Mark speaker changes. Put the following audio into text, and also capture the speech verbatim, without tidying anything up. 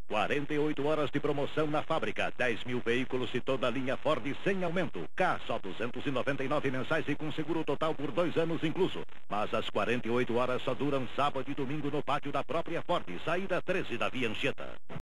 Speaker 1: quarenta e oito horas de promoção na fábrica. dez mil veículos e toda a linha Ford sem aumento. K só duzentos e noventa e nove mensais e com seguro total por dois anos incluso. Mas as quarenta e oito horas só duram sábado e domingo no pátio da própria Ford. Saída treze da Via Anchieta.